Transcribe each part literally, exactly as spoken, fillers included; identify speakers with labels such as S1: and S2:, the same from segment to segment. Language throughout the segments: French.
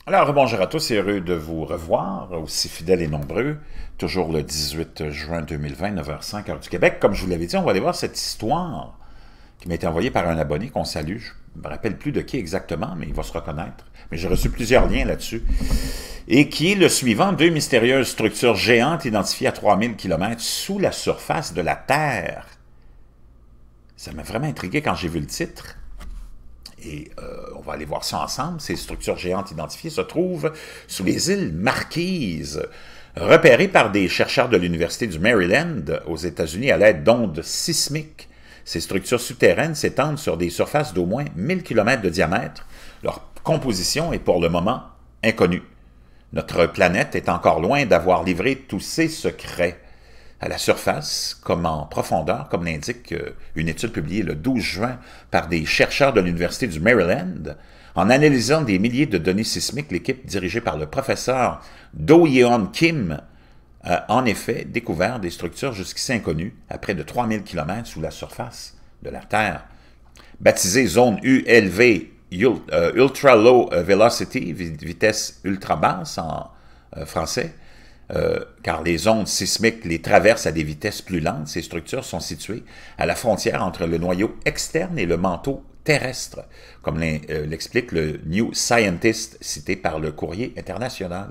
S1: Alors, bonjour à tous, heureux de vous revoir, aussi fidèles et nombreux, toujours le dix-huit juin deux mille vingt, neuf heures cinq, heure du Québec. Comme je vous l'avais dit, on va aller voir cette histoire qui m'a été envoyée par un abonné qu'on salue. Je ne me rappelle plus de qui exactement, mais il va se reconnaître. Mais j'ai reçu plusieurs liens là-dessus. Et qui est le suivant: deux mystérieuses structures géantes identifiées à trois mille kilomètres sous la surface de la Terre. Ça m'a vraiment intrigué quand j'ai vu le titre. Et euh, on va aller voir ça ensemble. Ces structures géantes identifiées se trouvent sous les îles Marquises, repérées par des chercheurs de l'Université du Maryland aux États-Unis à l'aide d'ondes sismiques. Ces structures souterraines s'étendent sur des surfaces d'au moins mille kilomètres de diamètre. Leur composition est pour le moment inconnue. Notre planète est encore loin d'avoir livré tous ses secrets. À la surface, comme en profondeur, comme l'indique une étude publiée le douze juin par des chercheurs de l'Université du Maryland, en analysant des milliers de données sismiques, l'équipe dirigée par le professeur Do-Yeon Kim a en effet découvert des structures jusqu'ici inconnues à près de trois mille kilomètres sous la surface de la Terre. Baptisée zone U L V, Ultra Low Velocity, vitesse ultra basse en français, Euh, car les ondes sismiques les traversent à des vitesses plus lentes. Ces structures sont situées à la frontière entre le noyau externe et le manteau terrestre, comme l'explique le New Scientist cité par le Courrier international.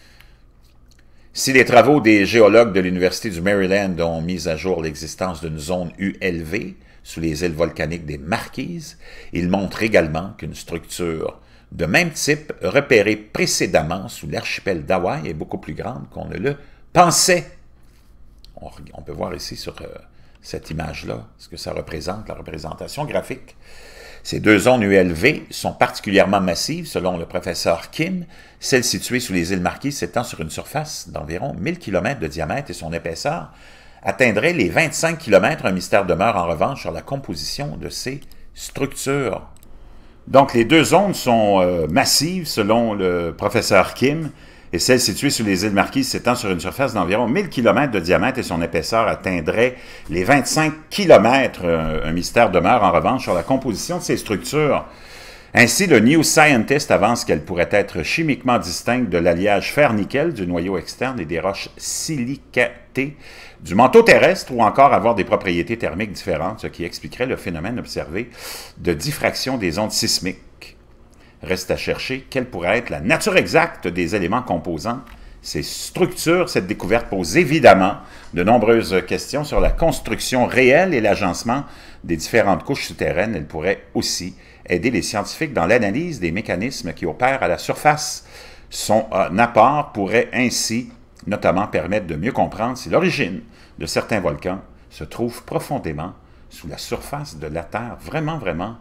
S1: Si les travaux des géologues de l'Université du Maryland ont mis à jour l'existence d'une zone U L V sous les îles volcaniques des Marquises, ils montrent également qu'une structure de même type, repérée précédemment sous l'archipel d'Hawaï, est beaucoup plus grande qu'on ne le pensait. On, on peut voir ici sur euh, cette image-là ce que ça représente, la représentation graphique. Ces deux zones U L V sont particulièrement massives, selon le professeur Kim. Celle située sous les îles Marquises s'étend sur une surface d'environ mille kilomètres de diamètre et son épaisseur atteindrait les vingt-cinq kilomètres. Un mystère demeure en revanche sur la composition de ces structures. Donc, les deux zones sont euh, massives, selon le professeur Kim, et celle située sous les îles Marquises s'étend sur une surface d'environ mille kilomètres de diamètre et son épaisseur atteindrait les vingt-cinq kilomètres. Un, un mystère demeure, en revanche, sur la composition de ces structures. Ainsi, le New Scientist avance qu'elles pourraient être chimiquement distinctes de l'alliage fer-nickel du noyau externe et des roches silicatées du manteau terrestre, ou encore avoir des propriétés thermiques différentes, ce qui expliquerait le phénomène observé de diffraction des ondes sismiques. Reste à chercher quelle pourrait être la nature exacte des éléments composant ces structures. Cette découverte pose évidemment de nombreuses questions sur la construction réelle et l'agencement des différentes couches souterraines. Elle pourrait aussi aider les scientifiques dans l'analyse des mécanismes qui opèrent à la surface. Son apport pourrait ainsi notamment permettre de mieux comprendre si l'origine de certains volcans se trouve profondément sous la surface de la Terre. Vraiment, vraiment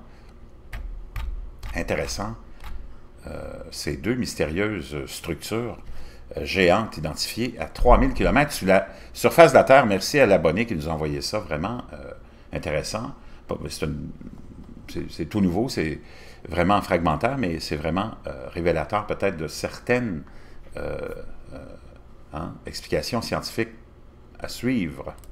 S1: intéressant. Euh, ces deux mystérieuses structures euh, géantes identifiées à trois mille kilomètres sous la surface de la Terre. Merci à l'abonné qui nous a envoyé ça. Vraiment euh, intéressant. C'est tout nouveau, c'est vraiment fragmentaire, mais c'est vraiment euh, révélateur peut-être de certaines euh, euh, hein, explications scientifiques à suivre.